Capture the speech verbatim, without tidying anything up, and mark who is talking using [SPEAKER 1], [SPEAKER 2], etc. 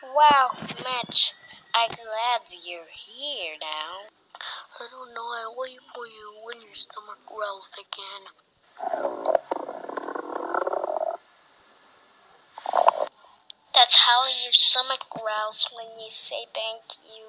[SPEAKER 1] Wow, Mitch, I'm glad you're here now.
[SPEAKER 2] I don't know, I wait for you when your stomach growls again.
[SPEAKER 1] That's how your stomach growls when you say thank you.